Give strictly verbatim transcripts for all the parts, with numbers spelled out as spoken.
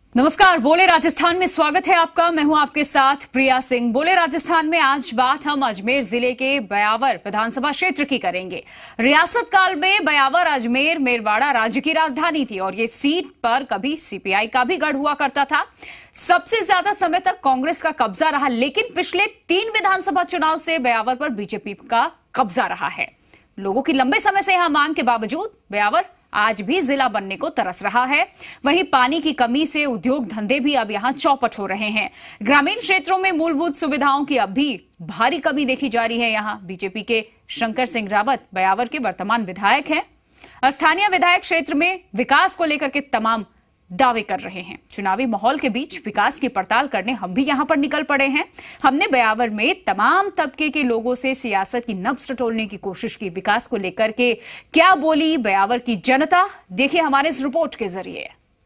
नमस्कार, बोले राजस्थान में स्वागत है आपका। मैं हूं आपके साथ प्रिया सिंह। बोले राजस्थान में आज बात हम अजमेर जिले के ब्यावर विधानसभा क्षेत्र की करेंगे। रियासत काल में ब्यावर अजमेर मेरवाड़ा राज्य की राजधानी थी और ये सीट पर कभी सीपीआई का भी गढ़ हुआ करता था। सबसे ज्यादा समय तक कांग्रेस का कब्जा रहा, लेकिन पिछले तीन विधानसभा चुनाव से ब्यावर पर बीजेपी का कब्जा रहा है। लोगों की लंबे समय से यहां मांग के बावजूद ब्यावर आज भी जिला बनने को तरस रहा है। वहीं पानी की कमी से उद्योग धंधे भी अब यहां चौपट हो रहे हैं। ग्रामीण क्षेत्रों में मूलभूत सुविधाओं की अब भी भारी कमी देखी जा रही है। यहां बीजेपी के शंकर सिंह रावत ब्यावर के वर्तमान विधायक हैं। स्थानीय विधायक क्षेत्र में विकास को लेकर के तमाम दावे कर रहे हैं। चुनावी माहौल के बीच विकास की पड़ताल करने हम भी यहां पर निकल पड़े हैं। हमने ब्यावर में तमाम तबके के लोगों से सियासत की नब्ज टटोलने की कोशिश की। विकास को लेकर के क्या बोली ब्यावर की जनता, देखिए हमारे इस रिपोर्ट के जरिए।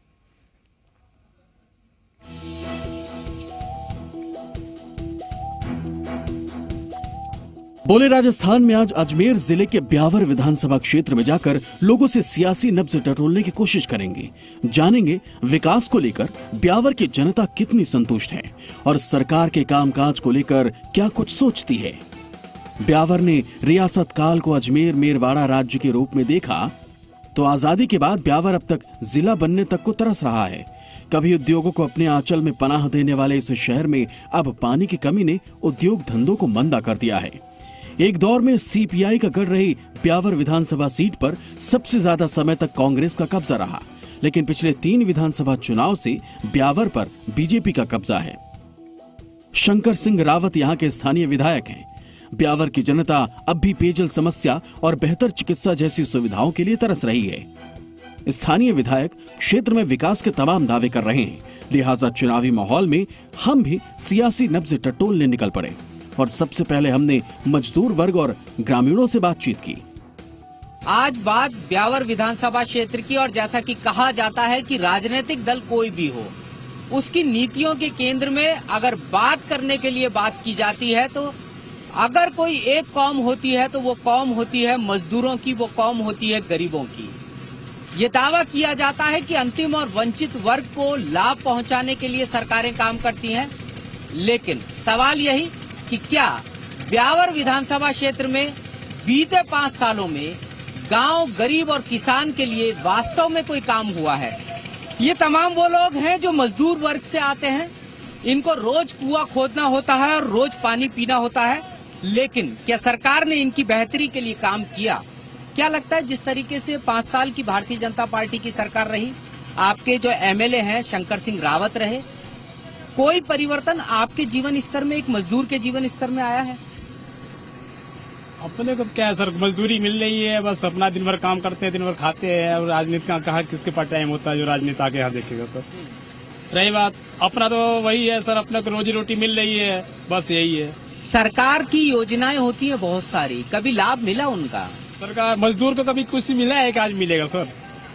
बोले राजस्थान में आज अजमेर जिले के ब्यावर विधानसभा क्षेत्र में जाकर लोगों से सियासी नब्ज टटोलने की कोशिश करेंगे। जानेंगे विकास को लेकर ब्यावर की जनता कितनी संतुष्ट है और सरकार के कामकाज को लेकर क्या कुछ सोचती है। ब्यावर ने रियासत काल को अजमेर मेरवाड़ा राज्य के रूप में देखा तो आजादी के बाद ब्यावर अब तक जिला बनने तक को तरस रहा है। कभी उद्योगों को अपने आंचल में पनाह देने वाले इस शहर में अब पानी की कमी ने उद्योग धंधों को मंदा कर दिया है। एक दौर में सीपीआई का गढ़ रही ब्यावर विधानसभा सीट पर सबसे ज्यादा समय तक कांग्रेस का कब्जा रहा, लेकिन पिछले तीन विधानसभा चुनाव से ब्यावर पर बीजेपी का कब्जा है। शंकर सिंह रावत यहाँ के स्थानीय विधायक हैं। ब्यावर की जनता अब भी पेयजल समस्या और बेहतर चिकित्सा जैसी सुविधाओं के लिए तरस रही है। स्थानीय विधायक क्षेत्र में विकास के तमाम दावे कर रहे हैं, लिहाजा चुनावी माहौल में हम भी सियासी नब्ज टटोलने निकल पड़े और सबसे पहले हमने मजदूर वर्ग और ग्रामीणों से बातचीत की। आज बात ब्यावर विधानसभा क्षेत्र की, और जैसा कि कहा जाता है कि राजनीतिक दल कोई भी हो, उसकी नीतियों के केंद्र में अगर बात करने के लिए बात की जाती है तो अगर कोई एक कौम होती है तो वो कौम होती है मजदूरों की, वो कौम होती है गरीबों की। ये दावा किया जाता है कि अंतिम और वंचित वर्ग को लाभ पहुंचाने के लिए सरकारें काम करती हैं, लेकिन सवाल यही कि क्या ब्यावर विधानसभा क्षेत्र में बीते पांच सालों में गांव, गरीब और किसान के लिए वास्तव में कोई काम हुआ है। ये तमाम वो लोग हैं जो मजदूर वर्ग से आते हैं। इनको रोज कुआं खोदना होता है और रोज पानी पीना होता है, लेकिन क्या सरकार ने इनकी बेहतरी के लिए काम किया? क्या लगता है जिस तरीके से पांच साल की भारतीय जनता पार्टी की सरकार रही, आपके जो एमएलए हैं शंकर सिंह रावत रहे, कोई परिवर्तन आपके जीवन स्तर में, एक मजदूर के जीवन स्तर में आया है? अपने को क्या है सर, मजदूरी मिल रही है, बस अपना दिन भर काम करते हैं, दिन भर खाते हैं, और राजनीति का कहा किसके पास टाइम होता है जो राजनीति आगे यहाँ देखेगा सर। रही बात अपना तो वही है सर, अपने को रोजी रोटी मिल रही है, बस यही है। सरकार की योजनाएं होती है बहुत सारी, कभी लाभ मिला उनका? सरकार मजदूर को कभी कुछ मिला है कि आज मिलेगा सर?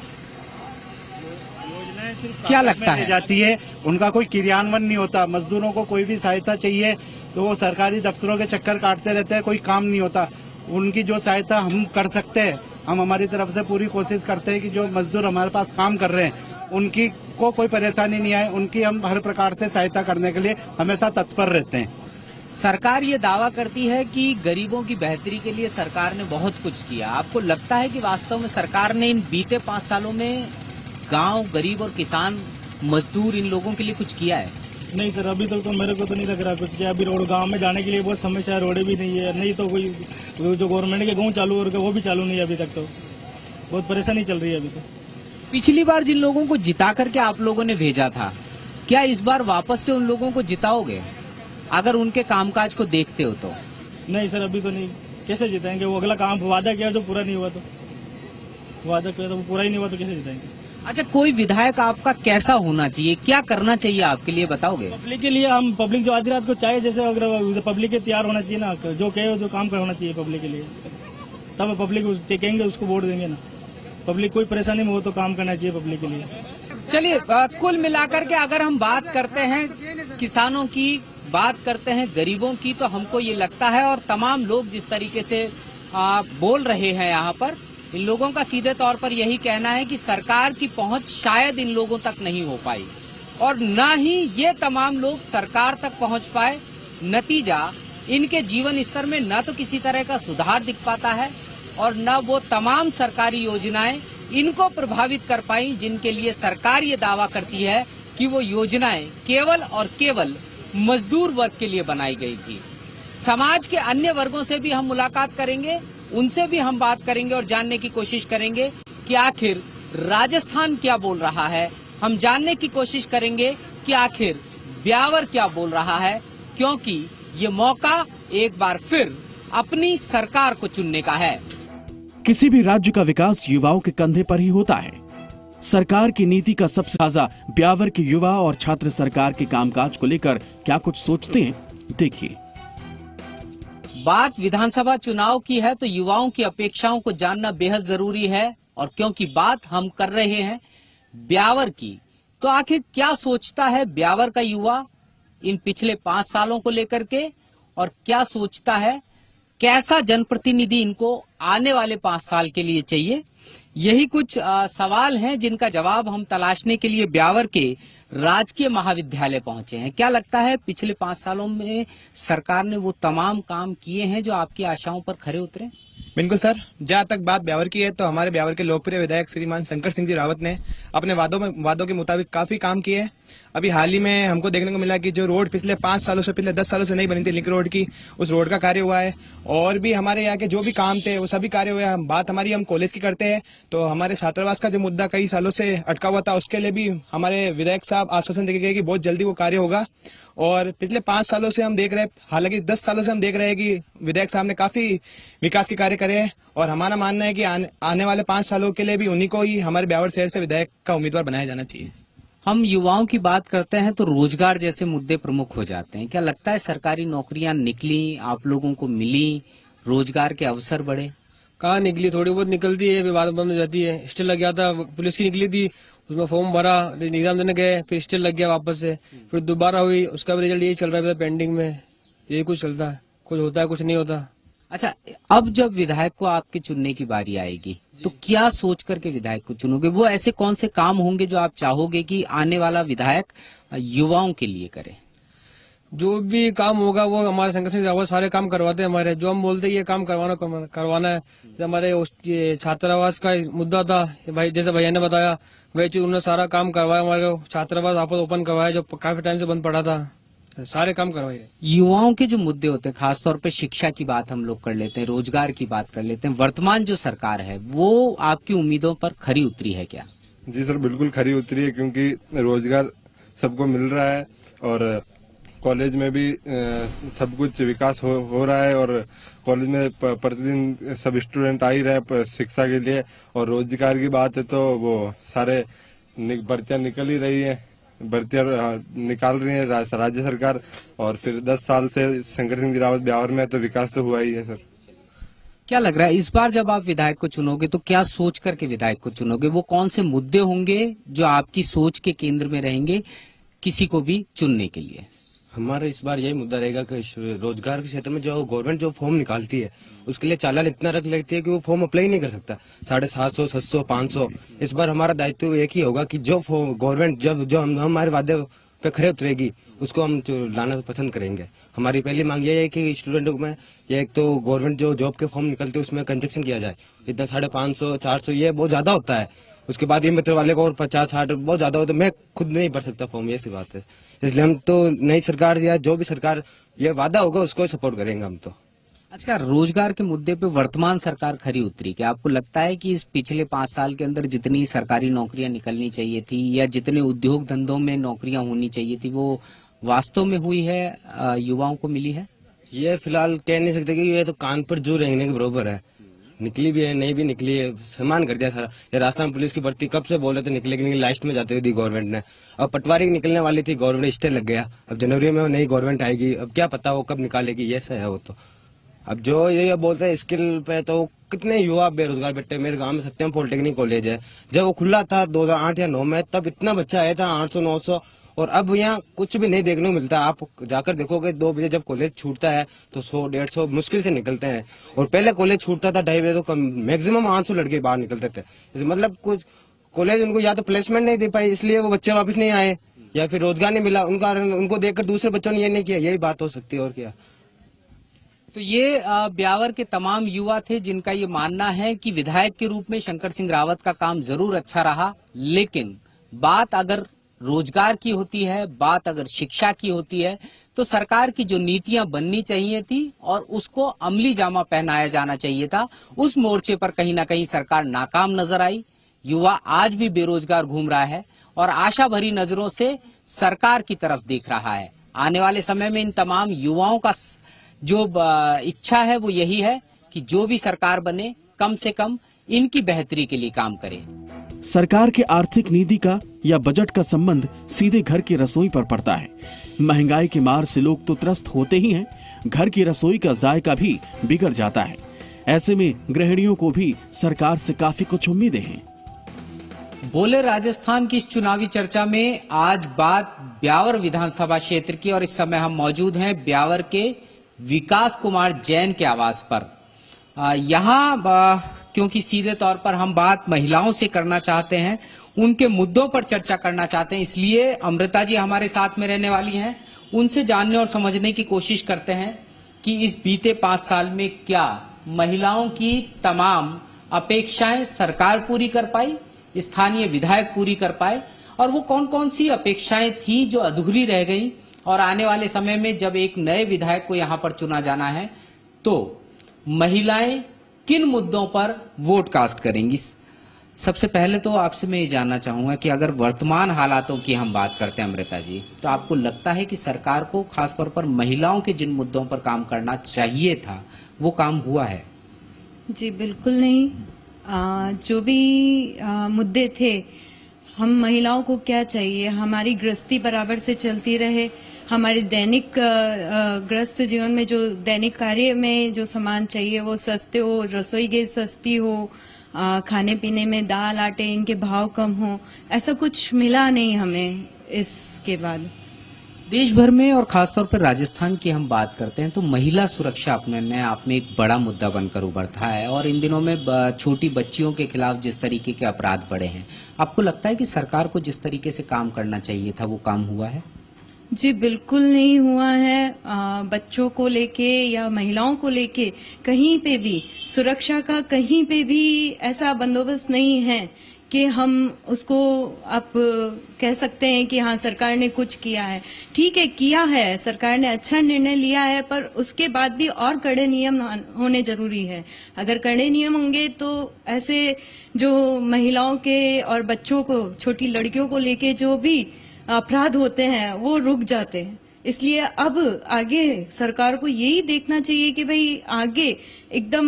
क्या लगता है? जाती है, उनका कोई क्रियान्वयन नहीं होता। मजदूरों को कोई भी सहायता चाहिए तो वो सरकारी दफ्तरों के चक्कर काटते रहते हैं, कोई काम नहीं होता। उनकी जो सहायता हम कर सकते हैं, हम हमारी तरफ से पूरी कोशिश करते हैं कि जो मजदूर हमारे पास काम कर रहे हैं उनकी को कोई परेशानी नहीं आए, उनकी हम हर प्रकार से सहायता करने के लिए हमेशा तत्पर रहते हैं। सरकार ये दावा करती है कि गरीबों की बेहतरी के लिए सरकार ने बहुत कुछ किया। आपको लगता है कि वास्तव में सरकार ने इन बीते पांच सालों में गांव, गरीब और किसान, मजदूर, इन लोगों के लिए कुछ किया है? नहीं सर, अभी तक तो मेरे को तो नहीं लग रहा कुछ किया। अभी रोड गांव में जाने के लिए बहुत समस्या है, रोडें भी नहीं है, नहीं तो कोई जो गवर्नमेंट के गाँव चालू हो रहा है वो भी चालू नहीं है अभी तक, तो बहुत परेशानी चल रही है अभी तो। पिछली बार जिन लोगों को जिता करके आप लोगों ने भेजा था, क्या इस बार वापस से उन लोगों को जिताओगे अगर उनके कामकाज को देखते हो तो? नहीं सर, अभी तो नहीं। कैसे जिताएंगे? वो अगला काम वादा किया जो पूरा नहीं हुआ, तो वादा किया तो वो पूरा ही नहीं हुआ तो कैसे जिताएंगे? अच्छा, कोई विधायक आपका कैसा होना चाहिए, क्या करना चाहिए आपके लिए, बताओगे? पब्लिक के लिए हम, पब्लिक जो आधी रात को चाहे, जैसे अगर पब्लिक के तैयार होना चाहिए ना, जो कहे जो काम करना चाहिए पब्लिक के लिए, तब पब्लिक कहेंगे उसको वोट देंगे ना। पब्लिक कोई परेशानी में हो तो काम करना चाहिए पब्लिक के लिए। चलिए, कुल मिलाकर के अगर हम बात करते हैं किसानों की, बात करते हैं गरीबों की, तो हमको ये लगता है, और तमाम लोग जिस तरीके से आ, बोल रहे हैं यहाँ पर, इन लोगों का सीधे तौर पर यही कहना है कि सरकार की पहुंच शायद इन लोगों तक नहीं हो पाई। और न ही ये तमाम लोग सरकार तक पहुंच पाए। नतीजा, इनके जीवन स्तर में न तो किसी तरह का सुधार दिख पाता है और न वो तमाम सरकारी योजनाएं इनको प्रभावित कर पाई जिनके लिए सरकार ये दावा करती है कि वो योजनाएं केवल और केवल मजदूर वर्ग के लिए बनाई गई थी। समाज के अन्य वर्गों से भी हम मुलाकात करेंगे, उनसे भी हम बात करेंगे और जानने की कोशिश करेंगे कि आखिर राजस्थान क्या बोल रहा है। हम जानने की कोशिश करेंगे कि आखिर ब्यावर क्या बोल रहा है, क्योंकि ये मौका एक बार फिर अपनी सरकार को चुनने का है। किसी भी राज्य का विकास युवाओं के कंधे पर ही होता है। सरकार की नीति का सबसे ताजा ब्यावर के युवा और छात्र सरकार के कामकाज को लेकर क्या कुछ सोचते हैं, देखिए। बात विधानसभा चुनाव की है तो युवाओं की अपेक्षाओं को जानना बेहद जरूरी है, और क्योंकि बात हम कर रहे हैं ब्यावर की, तो आखिर क्या सोचता है ब्यावर का युवा इन पिछले पांच सालों को लेकर के, और क्या सोचता है, कैसा जनप्रतिनिधि इनको आने वाले पांच साल के लिए चाहिए। यही कुछ आ, सवाल हैं जिनका जवाब हम तलाशने के लिए ब्यावर के राजकीय महाविद्यालय पहुंचे हैं। क्या लगता है पिछले पांच सालों में सरकार ने वो तमाम काम किए हैं जो आपकी आशाओं पर खरे उतरे? बिल्कुल सर, जहाँ तक बात ब्यावर की है तो हमारे ब्यावर के लोकप्रिय विधायक श्रीमान शंकर सिंह जी रावत ने अपने वादों में वादों के मुताबिक काफी काम किए हैं। अभी हाल ही में हमको देखने को मिला कि जो रोड पिछले पांच सालों से पिछले दस सालों से नहीं बनी थी लिंक रोड की, उस रोड का कार्य हुआ है। और भी हमारे यहाँ के जो भी काम थे वो सभी कार्य हुए हैं। बात हमारी हम कॉलेज की करते हैं तो हमारे छात्रावास का जो मुद्दा कई सालों से अटका हुआ था, उसके लिए भी हमारे विधायक साहब आश्वासन दे गए कि बहुत जल्दी वो कार्य होगा। और पिछले पांच सालों से हम देख रहे हैं, हालांकि दस सालों से हम देख रहे हैं कि विधायक साहब ने काफी विकास के कार्य करे हैं, और हमारा मानना है कि आने, आने वाले पांच सालों के लिए भी उन्हीं को ही हमारे ब्यावर शहर से विधायक का उम्मीदवार बनाया जाना चाहिए। हम युवाओं की बात करते हैं तो रोजगार जैसे मुद्दे प्रमुख हो जाते हैं। क्या लगता है सरकारी नौकरियां निकली, आप लोगों को मिली, रोजगार के अवसर बढ़े? कहाँ निकली, थोड़ी बहुत निकलती है, फिर बाद बंद हो जाती है। स्टिल लग गया था, पुलिस की निकली थी, उसमें फॉर्म भरा, एग्जाम देने गए, फिर स्टिल लग गया वापस से, फिर दोबारा हुई, उसका भी रिजल्ट यही चल रहा है पेंडिंग में। यही कुछ चलता है, कुछ होता है कुछ नहीं होता। अच्छा, अब जब विधायक को आपके चुनने की बारी आएगी तो क्या सोच करके विधायक को चुनोगे? वो ऐसे कौन से काम होंगे जो आप चाहोगे कि आने वाला विधायक युवाओं के लिए करे? जो भी काम होगा वो हमारे शंकर सिंह रावत सारे काम करवाते हैं हमारे। जो हम बोलते हैं ये काम करवाना करवाना है। जैसे हमारे छात्रावास का मुद्दा था, भाई जैसे भैया ने बताया, वही चीज उन्होंने सारा काम करवाया। हमारे छात्रावास वापस ओपन करवाया जो काफी टाइम से बंद पड़ा था, सारे काम करवाए। युवाओं के जो मुद्दे होते हैं, खासतौर पे शिक्षा की बात हम लोग कर लेते हैं, रोजगार की बात कर लेते हैं, वर्तमान जो सरकार है वो आपकी उम्मीदों पर खरी उतरी है क्या? जी सर, बिल्कुल खरी उतरी है, क्योंकि रोजगार सबको मिल रहा है और कॉलेज में भी सब कुछ विकास हो, हो रहा है, और कॉलेज में प्रतिदिन सब स्टूडेंट आ ही रहे शिक्षा के लिए। और रोजगार की बात है तो वो सारे भर्तियां निकल ही रही है, भर्तियां निकाल रही है राज्य सरकार। और फिर दस साल से शंकर सिंह रावत ब्यावर में तो विकास तो हुआ ही है सर। क्या लग रहा है इस बार जब आप विधायक को चुनोगे तो क्या सोच करके विधायक को चुनोगे? वो कौन से मुद्दे होंगे जो आपकी सोच के केंद्र में रहेंगे किसी को भी चुनने के लिए? हमारा इस बार यही मुद्दा रहेगा कि रोजगार के क्षेत्र में जो गवर्नमेंट जो फॉर्म निकालती है उसके लिए चालान इतना रख लेती है कि वो फॉर्म अप्लाई नहीं कर सकता। साढ़े सात सौ सात सौ पाँच सौ इस बार हमारा दायित्व एक ही होगा कि जो गवर्नमेंट जब जो हम हमारे वादे पे खरे उतरेगी उसको हम लाना पसंद करेंगे। हमारी पहली मांग ये है कि स्टूडेंटों में ये एक तो गवर्नमेंट जो जॉब के फॉर्म निकलते हैं उसमें कंजक्शन किया जाए। इतना साढ़े पाँच सौ चार सौ ये बहुत ज्यादा होता है। उसके बाद ये मित्र वाले को और पचास साठ बहुत ज्यादा होता है, मैं खुद नहीं भर सकता फॉर्म, ये सी बात है। इसलिए हम तो नई सरकार या जो भी सरकार ये वादा होगा उसको सपोर्ट करेंगे हम तो। अच्छा, रोजगार के मुद्दे पे वर्तमान सरकार खरी उतरी क्या? आपको लगता है कि इस पिछले पांच साल के अंदर जितनी सरकारी नौकरियां निकलनी चाहिए थी या जितने उद्योग धंधों में नौकरियां होनी चाहिए थी वो वास्तव में हुई है, युवाओं को मिली है? ये फिलहाल कह नहीं सकते कि ये तो कान पर जू रहने के बराबर है। निकली भी है, नहीं भी निकली है, सम्मान कर दिया सारा। ये राजस्थान पुलिस की भर्ती कब से बोल रहे थे निकले कि नहीं, लास्ट में जाते हुए दी गवर्नमेंट ने। अब पटवारी की निकलने वाली थी, गवर्नमेंट स्टे लग गया। अब जनवरी में नई गवर्नमेंट आएगी, अब क्या पता वो कब निकालेगी, ये सही है वो तो। अब जो ये बोलते हैं स्किल पे, तो कितने युवा बेरोजगार बैठे। मेरे गांव में सत्यम पॉलिटेक्निक कॉलेज है, जब वो खुला था दो हजार आठ या नौ में तब इतना बच्चा आया था आठ सौ नौ सौ, और अब यहाँ कुछ भी नहीं देखने को मिलता। आप जाकर देखोगे दो बजे जब कॉलेज छूटता है तो सौ डेढ़ सौ मुश्किल से निकलते हैं, और पहले कॉलेज छूटता था ढाई बजे तो मैक्सिमम आठ सौ लड़के बाहर निकलते थे। मतलब कुछ कॉलेज उनको या तो प्लेसमेंट नहीं दे पाई इसलिए वो बच्चे वापस नहीं आए, या फिर रोजगार नहीं मिला, उनका उनको देखकर दूसरे बच्चों ने ये नहीं किया, यही बात हो सकती है और क्या। तो ये अ, ब्यावर के तमाम युवा थे जिनका ये मानना है कि विधायक के रूप में शंकर सिंह रावत का काम जरूर अच्छा रहा, लेकिन बात अगर रोजगार की होती है, बात अगर शिक्षा की होती है, तो सरकार की जो नीतियां बननी चाहिए थी और उसको अमली जामा पहनाया जाना चाहिए था, उस मोर्चे पर कहीं ना कहीं सरकार नाकाम नजर आई। युवा आज भी बेरोजगार घूम रहा है और आशा भरी नजरों से सरकार की तरफ देख रहा है। आने वाले समय में इन तमाम युवाओं का जो इच्छा है वो यही है कि जो भी सरकार बने कम से कम इनकी बेहतरी के लिए काम करे। सरकार के आर्थिक नीति का या बजट का संबंध सीधे घर की रसोई पर पड़ता है। महंगाई की मार से लोग तो त्रस्त होते ही हैं, घर की रसोई का जायका भी बिगड़ जाता है। ऐसे में गृहिणियों को भी सरकार से काफी कुछ उम्मीदें हैं। बोले राजस्थान की इस चुनावी चर्चा में आज बात ब्यावर विधानसभा क्षेत्र की और इस समय हम मौजूद हैं ब्यावर के विकास कुमार जैन के आवास पर। यहाँ क्योंकि सीधे तौर पर हम बात महिलाओं से करना चाहते हैं, उनके मुद्दों पर चर्चा करना चाहते हैं, इसलिए अमृता जी हमारे साथ में रहने वाली हैं। उनसे जानने और समझने की कोशिश करते हैं कि इस बीते पांच साल में क्या महिलाओं की तमाम अपेक्षाएं सरकार पूरी कर पाई, स्थानीय विधायक पूरी कर पाए, और वो कौन कौन सी अपेक्षाएं थी जो अधूरी रह गई, और आने वाले समय में जब एक नए विधायक को यहां पर चुना जाना है तो महिलाएं किन मुद्दों पर वोट कास्ट करेंगी। सबसे पहले तो आपसे मैं ये जानना चाहूंगा कि अगर वर्तमान हालातों की हम बात करते हैं अमृता जी, तो आपको लगता है कि सरकार को खासतौर पर महिलाओं के जिन मुद्दों पर काम करना चाहिए था वो काम हुआ है? जी बिल्कुल नहीं। आ, जो भी आ, मुद्दे थे, हम महिलाओं को क्या चाहिए, हमारी गृहस्थी बराबर से चलती रहे, हमारे दैनिक ग्रस्त जीवन में जो दैनिक कार्य में जो सामान चाहिए वो सस्ते हो, रसोई गैस सस्ती हो, आ, खाने पीने में दाल आटे इनके भाव कम हो, ऐसा कुछ मिला नहीं हमें। इसके बाद देश भर में और खासतौर पर राजस्थान की हम बात करते हैं तो महिला सुरक्षा अपने आप में एक बड़ा मुद्दा बनकर उभरता है, और इन दिनों में छोटी बच्चियों के खिलाफ जिस तरीके के अपराध बढ़े हैं, आपको लगता है कि सरकार को जिस तरीके से काम करना चाहिए था वो काम हुआ है? जी बिल्कुल नहीं हुआ है। आ, बच्चों को लेके या महिलाओं को लेके कहीं पे भी सुरक्षा का कहीं पे भी ऐसा बंदोबस्त नहीं है कि हम उसको आप कह सकते हैं कि हाँ सरकार ने कुछ किया है। ठीक है, किया है, सरकार ने अच्छा निर्णय लिया है, पर उसके बाद भी और कड़े नियम होने जरूरी है। अगर कड़े नियम होंगे तो ऐसे जो महिलाओं के और बच्चों को, छोटी लड़कियों को लेके जो भी अपराध होते हैं वो रुक जाते हैं। इसलिए अब आगे सरकार को यही देखना चाहिए कि भाई आगे एकदम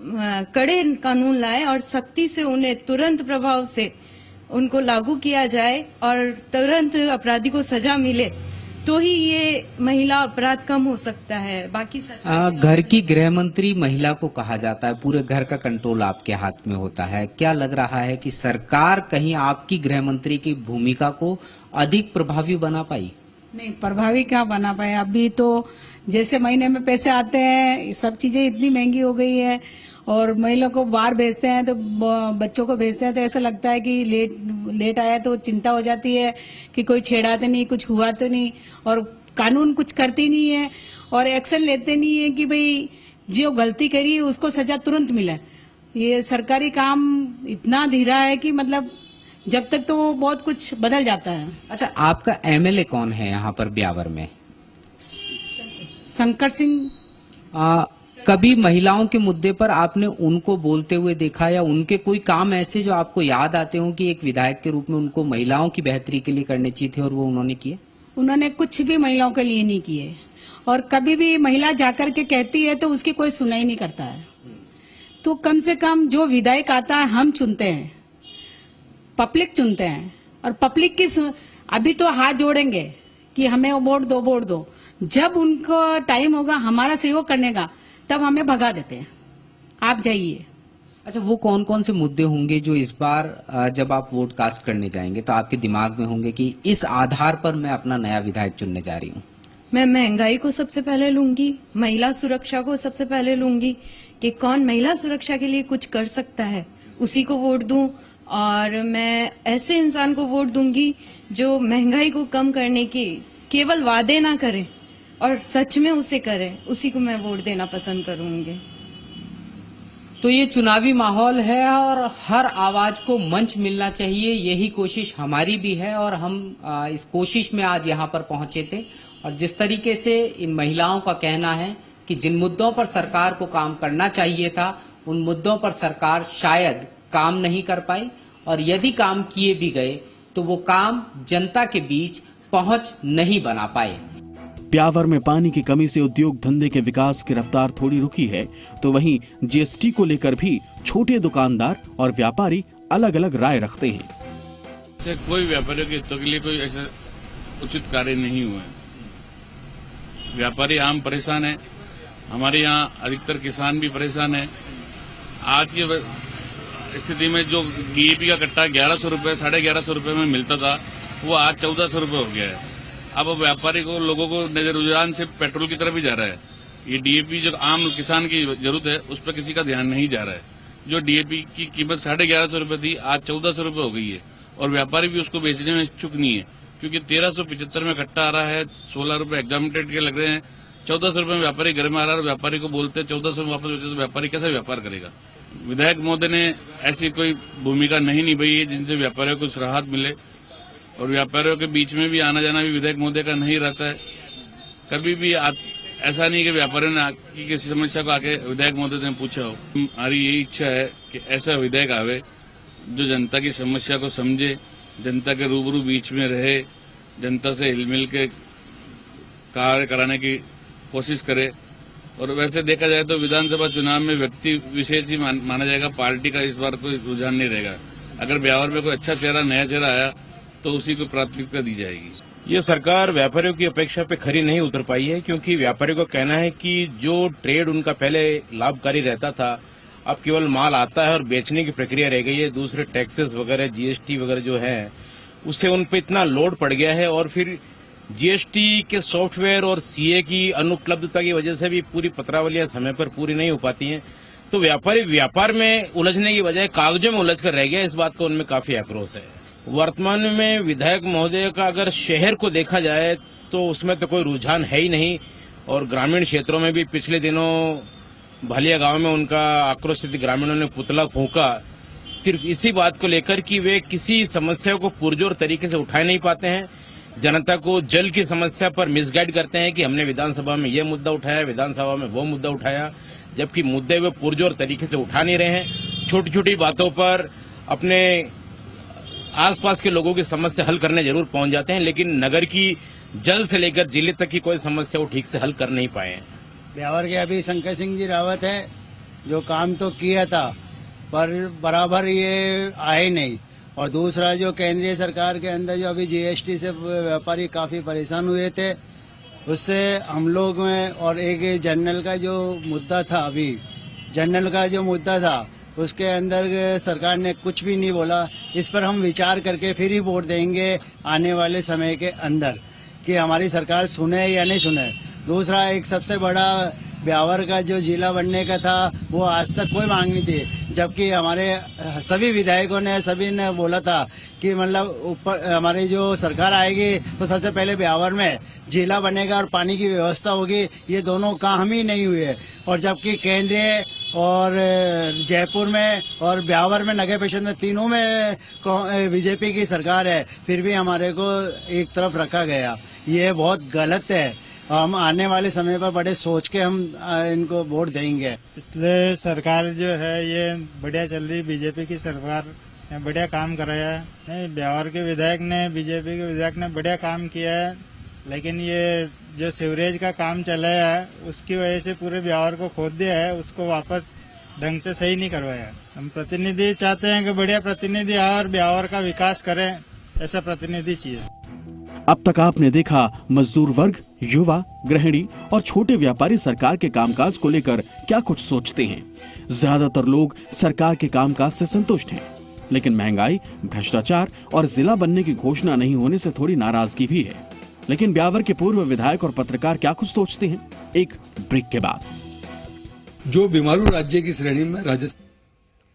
कड़े कानून लाए और सख्ती से उन्हें तुरंत प्रभाव से उनको लागू किया जाए और तुरंत अपराधी को सजा मिले, तो ही ये महिला अपराध कम हो सकता है। बाकी आ, घर की गृह मंत्री महिला को कहा जाता है, पूरे घर का कंट्रोल आपके हाथ में होता है। क्या लग रहा है कि सरकार कहीं आपकी गृह मंत्री की भूमिका को अधिक प्रभावी बना पाई? नहीं, प्रभावी क्या बना पाए। अभी तो जैसे महीने में पैसे आते हैं, सब चीजें इतनी महंगी हो गई है, और महिला को बाहर भेजते हैं तो बच्चों को भेजते हैं तो ऐसा लगता है कि लेट लेट आया तो चिंता हो जाती है कि कोई छेड़ा तो नहीं, कुछ हुआ तो नहीं, और कानून कुछ करती नहीं है और एक्शन लेते नहीं है कि भाई जो गलती करी उसको सजा तुरंत मिले। ये सरकारी काम इतना धीरा है कि मतलब जब तक तो वो बहुत कुछ बदल जाता है। अच्छा, आपका एमएलए कौन है यहाँ पर ब्यावर में? शंकर सिंह। आ, कभी महिलाओं के मुद्दे पर आपने उनको बोलते हुए देखा, या उनके कोई काम ऐसे जो आपको याद आते हो कि एक विधायक के रूप में उनको महिलाओं की बेहतरी के लिए करने चाहिए थे और वो उन्होंने किए? उन्होंने कुछ भी महिलाओं के लिए नहीं किए, और कभी भी महिला जाकर के कहती है तो उसकी कोई सुनाई नहीं करता है। तो कम से कम जो विधायक आता है हम चुनते हैं, पब्लिक चुनते हैं, और पब्लिक की अभी तो हाथ जोड़ेंगे कि हमें वोट दो वोट दो, जब उनको टाइम होगा हमारा सहयोग करने का तब हमें भगा देते हैं, आप जाइए। अच्छा, वो कौन कौन से मुद्दे होंगे जो इस बार जब आप वोट कास्ट करने जाएंगे तो आपके दिमाग में होंगे कि इस आधार पर मैं अपना नया विधायक चुनने जा रही हूँ? मैं महंगाई को सबसे पहले लूंगी, महिला सुरक्षा को सबसे पहले लूंगी कि कौन महिला सुरक्षा के लिए कुछ कर सकता है, उसी को वोट दूं। और मैं ऐसे इंसान को वोट दूंगी जो महंगाई को कम करने की केवल वादे ना करे और सच में उसे करे, उसी को मैं वोट देना पसंद करूंगी। तो ये चुनावी माहौल है और हर आवाज को मंच मिलना चाहिए, यही कोशिश हमारी भी है और हम इस कोशिश में आज यहाँ पर पहुंचे थे। और जिस तरीके से इन महिलाओं का कहना है कि जिन मुद्दों पर सरकार को काम करना चाहिए था, उन मुद्दों पर सरकार शायद काम नहीं कर पाई, और यदि काम किए भी गए तो वो काम जनता के बीच पहुंच नहीं बना पाए। ब्यावर में पानी की कमी से उद्योग धंधे के विकास की रफ्तार थोड़ी रुकी है, तो वहीं जीएसटी को लेकर भी छोटे दुकानदार और व्यापारी अलग अलग राय रखते हैं। से कोई व्यापारियों के हितों के लिए कोई ऐसा उचित कार्य नहीं हुआ है। व्यापारी आम परेशान है, हमारे यहाँ अधिकतर किसान भी परेशान है। आज की स्थिति में जो डीएपी का कट्टा ग्यारह सौ रूपये साढ़े ग्यारह सौ रूपये में मिलता था, वो आज चौदह सौ रूपये हो गया है। अब व्यापारी को लोगों को नजर रुझान से पेट्रोल की तरफ ही जा रहा है। ये डीएपी जो आम किसान की जरूरत है उस पर किसी का ध्यान नहीं जा रहा है। जो डीएपी की कीमत साढ़े ग्यारह सौ रूपये थी, आज चौदह सौ रूपये हो गई है, और व्यापारी भी उसको बेचने में इच्छुक नहीं है, क्योंकि तेरह सौ पिछहत्तर में कट्टा आ रहा है, सोलह रूपये एग्जामिनेटेड के लग रहे हैं, चौदह सौ रूपये में व्यापारी घर में आ रहा है और व्यापारी को बोलते हैं चौदह सौ में वापस बेचे, तो व्यापारी कैसे व्यापार करेगा। विधायक महोदय ने ऐसी कोई भूमिका नहीं निभाई है जिनसे व्यापारियों को कुछ राहत मिले, और व्यापारियों के बीच में भी आना जाना भी विधायक महोदय का नहीं रहता है। कभी भी आ, ऐसा नहीं कि व्यापारियों ने की किसी समस्या को आके विधायक महोदय ने पूछा हो। हमारी यही इच्छा है कि ऐसा विधायक आवे जो जनता की समस्या को समझे, जनता के रूबरू बीच में रहे, जनता से हिलमिल के कार्य कराने की कोशिश करे। और वैसे देखा जाए तो विधानसभा चुनाव में व्यक्ति विशेष ही मान, माना जाएगा, पार्टी का इस बार कोई रुझान नहीं रहेगा। अगर ब्यावर में कोई अच्छा चेहरा, नया चेहरा आया तो उसी को प्राथमिकता दी जाएगी। ये सरकार व्यापारियों की अपेक्षा पे खरी नहीं उतर पाई है, क्योंकि व्यापारियों का कहना है कि जो ट्रेड उनका पहले लाभकारी रहता था, अब केवल माल आता है और बेचने की प्रक्रिया रह गई है। दूसरे टैक्सेस वगैरह, जीएसटी वगैरह जो है, उससे उन पे इतना लोड पड़ गया है, और फिर जीएसटी के सॉफ्टवेयर और सीए की अनुपलब्धता की वजह से भी पूरी पत्रावलियां समय पर पूरी नहीं हो पाती हैं। तो व्यापारी व्यापार में उलझने की बजाय कागजों में उलझ कर रह गया। इस बात का उनमें काफी आक्रोश है। वर्तमान में विधायक महोदय का अगर शहर को देखा जाए तो उसमें तो कोई रुझान है ही नहीं, और ग्रामीण क्षेत्रों में भी पिछले दिनों भालिया गांव में उनका आक्रोशित ग्रामीणों ने पुतला फूंका, सिर्फ इसी बात को लेकर कि वे किसी समस्या को पुरजोर तरीके से उठा नहीं पाते हैं। जनता को जल की समस्या पर मिसगाइड करते हैं कि हमने विधानसभा में ये मुद्दा उठाया, विधानसभा में वो मुद्दा उठाया, जबकि मुद्दे वे पुरजोर तरीके से उठा नहीं रहे हैं। छोटी छोटी बातों पर अपने आसपास के लोगों की समस्या हल करने जरूर पहुंच जाते हैं, लेकिन नगर की जल से लेकर जिले तक की कोई समस्या वो ठीक से हल कर नहीं पाए हैं। ब्यावर के अभी शंकर सिंह जी रावत है, जो काम तो किया था पर बराबर ये आए नहीं। और दूसरा जो केंद्रीय सरकार के अंदर जो अभी जीएसटी से व्यापारी काफी परेशान हुए थे, उससे हम लोग में, और एक जनरल का जो मुद्दा था, अभी जनरल का जो मुद्दा था उसके अंदर सरकार ने कुछ भी नहीं बोला। इस पर हम विचार करके फिर ही वोट देंगे आने वाले समय के अंदर कि हमारी सरकार सुने या नहीं सुने। दूसरा, एक सबसे बड़ा ब्यावर का जो जिला बनने का था वो आज तक कोई मांग नहीं थी, जबकि हमारे सभी विधायकों ने सभी ने बोला था कि मतलब ऊपर हमारी जो सरकार आएगी तो सबसे पहले ब्यावर में जिला बनेगा और पानी की व्यवस्था होगी। ये दोनों काम ही नहीं हुए, और जबकि केंद्रीय और जयपुर में और ब्यावर में, नगर परिषद में, तीनों में बीजेपी की सरकार है, फिर भी हमारे को एक तरफ रखा गया। ये बहुत गलत है। हम आने वाले समय पर बड़े सोच के हम इनको वोट देंगे। पिछले सरकार जो है ये बढ़िया चल रही, बीजेपी की सरकार ने बढ़िया काम कराया है। नहीं, ब्यावर के विधायक ने, बीजेपी के विधायक ने बढ़िया काम किया है, लेकिन ये जो सीवरेज का काम चलाया है उसकी वजह से पूरे ब्यावर को खोद दिया है, उसको वापस ढंग से सही नहीं करवाया। हम प्रतिनिधि चाहते हैं कि बढ़िया प्रतिनिधि आए और ब्यावर का विकास करें, ऐसा प्रतिनिधि चाहिए। अब तक आपने देखा मजदूर वर्ग, युवा, गृहिणी और छोटे व्यापारी सरकार के कामकाज को लेकर क्या कुछ सोचते हैं। ज्यादातर लोग सरकार के कामकाज से संतुष्ट हैं, लेकिन महंगाई, भ्रष्टाचार और जिला बनने की घोषणा नहीं होने से थोड़ी नाराजगी भी है। लेकिन ब्यावर के पूर्व विधायक और पत्रकार क्या कुछ सोचते हैं, एक ब्रेक के बाद। जो बीमारू राज्य की श्रेणी में राजस्थान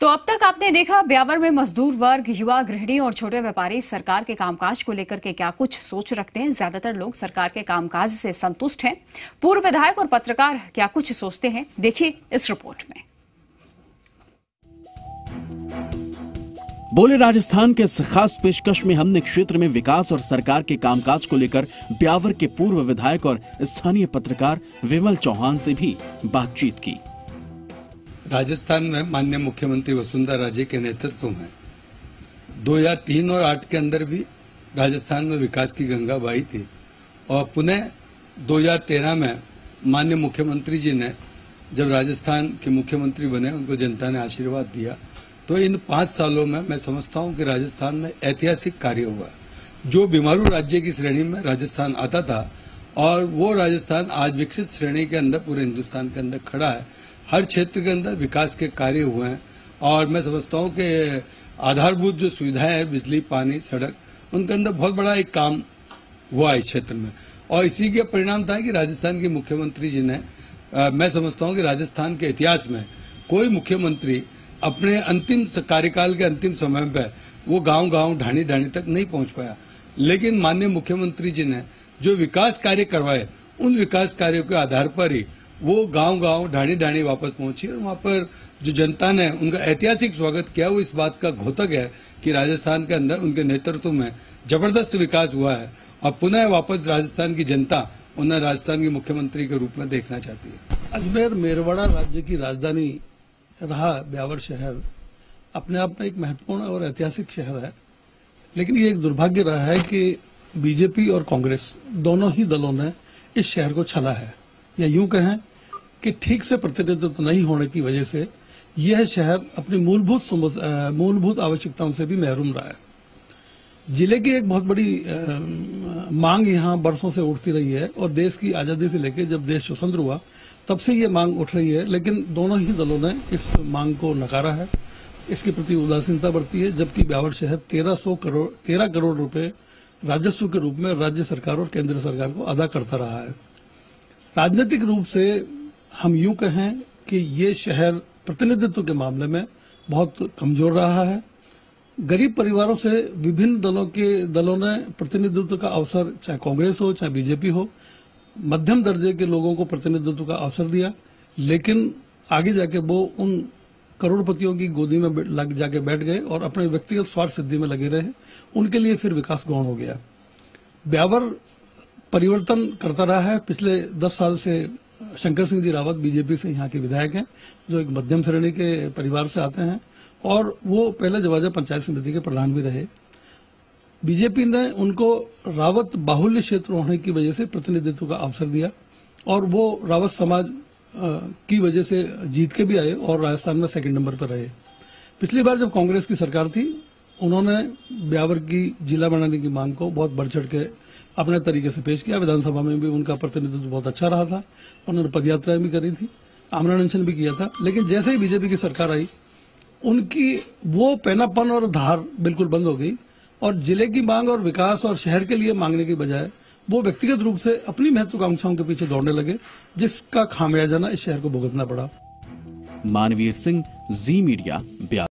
तो अब तक आपने देखा ब्यावर में मजदूर वर्ग, युवा, गृहिणी और छोटे व्यापारी सरकार के कामकाज को लेकर के क्या कुछ सोच रखते हैं। ज्यादातर लोग सरकार के कामकाज से संतुष्ट हैं। पूर्व विधायक और पत्रकार क्या कुछ सोचते हैं, देखिए इस रिपोर्ट में। बोले राजस्थान के इस खास पेशकश में हमने क्षेत्र में विकास और सरकार के कामकाज को लेकर ब्यावर के पूर्व विधायक और स्थानीय पत्रकार विमल चौहान से भी बातचीत की। राजस्थान में माननीय मुख्यमंत्री वसुंधरा राजे के नेतृत्व में दो हज़ार तीन और आठ के अंदर भी राजस्थान में विकास की गंगा बही थी और पुनः दो हज़ार तेरह में माननीय मुख्यमंत्री जी ने जब राजस्थान के मुख्यमंत्री बने, उनको जनता ने आशीर्वाद दिया। तो इन पांच सालों में मैं समझता हूं कि राजस्थान में ऐतिहासिक कार्य हुआ। जो बीमारू राज्य की श्रेणी में राजस्थान आता था और वो राजस्थान आज विकसित श्रेणी के अंदर पूरे हिंदुस्तान के अंदर खड़ा है। हर क्षेत्र के अंदर विकास के कार्य हुए हैं और मैं समझता हूं कि आधारभूत जो सुविधाएं हैं, बिजली, पानी, सड़क, उनके अंदर बहुत बड़ा एक काम हुआ इस क्षेत्र में। और इसी के परिणाम था कि राजस्थान के मुख्यमंत्री जी ने, आ, मैं समझता हूं कि राजस्थान के इतिहास में कोई मुख्यमंत्री अपने अंतिम कार्यकाल के अंतिम समय पर वो गांव गांव ढाणी ढाणी तक नहीं पहुंच पाया। लेकिन माननीय मुख्यमंत्री जी ने जो विकास कार्य करवाए, उन विकास कार्यों के आधार पर ही वो गांव गांव ढाणी ढाणी वापस पहुंची और वहां पर जो जनता ने उनका ऐतिहासिक स्वागत किया, वो इस बात का घोतक है कि राजस्थान के अंदर उनके नेतृत्व में जबरदस्त विकास हुआ है और पुनः वापस राजस्थान की जनता उन्हें राजस्थान के मुख्यमंत्री के रूप में देखना चाहती है। अजमेर मेरवाड़ा राज्य की राजधानी रहा ब्यावर शहर अपने आप में एक महत्वपूर्ण और ऐतिहासिक शहर है, लेकिन ये एक दुर्भाग्य रहा है कि बीजेपी और कांग्रेस दोनों ही दलों ने इस शहर को छला है, या यूं कहें कि ठीक से प्रतिनिधित्व नहीं होने की वजह से यह शहर अपनी मूलभूत मूलभूत आवश्यकताओं से भी महरूम रहा है। जिले की एक बहुत बड़ी आ, मांग यहाँ बरसों से उठती रही है और देश की आजादी से लेकर जब देश स्वतंत्र हुआ तब से ये मांग उठ रही है, लेकिन दोनों ही दलों ने इस मांग को नकारा है, इसके प्रति उदासीनता बरती है। जबकि ब्यावर शहर तेरह सौ करोड़ तेरह करोड़ रुपए राजस्व के रूप में राज्य सरकार और केंद्र सरकार को अदा करता रहा है। राजनीतिक रूप से हम यूं कहें कि ये शहर प्रतिनिधित्व के मामले में बहुत कमजोर रहा है। गरीब परिवारों से विभिन्न दलों के दलों ने प्रतिनिधित्व का अवसर, चाहे कांग्रेस हो चाहे बीजेपी हो, मध्यम दर्जे के लोगों को प्रतिनिधित्व का अवसर दिया, लेकिन आगे जाके वो उन करोड़पतियों की गोदी में लग जाके बैठ गए और अपने व्यक्तिगत स्वार्थ सिद्धि में लगे रहे। उनके लिए फिर विकास गौण हो गया। ब्यावर परिवर्तन करता रहा है। पिछले दस साल से शंकर सिंह जी रावत बीजेपी से यहाँ के विधायक हैं, जो एक मध्यम श्रेणी के परिवार से आते हैं और वो पहले जवाजा पंचायत समिति के प्रधान भी रहे। बीजेपी ने उनको रावत बाहुल्य क्षेत्र होने की वजह से प्रतिनिधित्व का अवसर दिया और वो रावत समाज की वजह से जीत के भी आए और राजस्थान में सेकंड नंबर पर रहे। पिछली बार जब कांग्रेस की सरकार थी, उन्होंने ब्यावर की जिला बनाने की मांग को बहुत बढ़ चढ़ के अपने तरीके से पेश किया। विधानसभा में भी उनका प्रतिनिधित्व बहुत अच्छा रहा था। उन्होंने पदयात्राएं भी करी थी, आमरण अनशन भी किया था। लेकिन जैसे ही बीजेपी की सरकार आई, उनकी वो पैनापन और धार बिल्कुल बंद हो गई और जिले की मांग और विकास और शहर के लिए मांगने की बजाय वो व्यक्तिगत रूप से अपनी महत्वाकांक्षाओं के पीछे दौड़ने लगे, जिसका खामियाजा इस शहर को भुगतना पड़ा। मानवीर सिंह, जी मीडिया, ब्यावर।